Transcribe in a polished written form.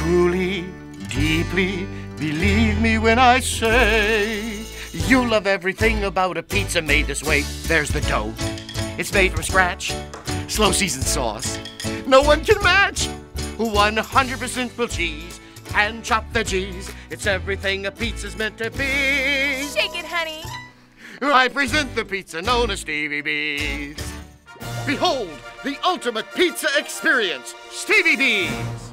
truly, deeply believe me when I say you'll love everything about a pizza made this way. There's the dough. It's made from scratch. Slow seasoned sauce. No one can match. 100% full cheese. Hand chopped veggies. It's everything a pizza's meant to be. Shake it, honey. I present the pizza known as Stevie B's. Behold, the ultimate pizza experience, Stevie B's.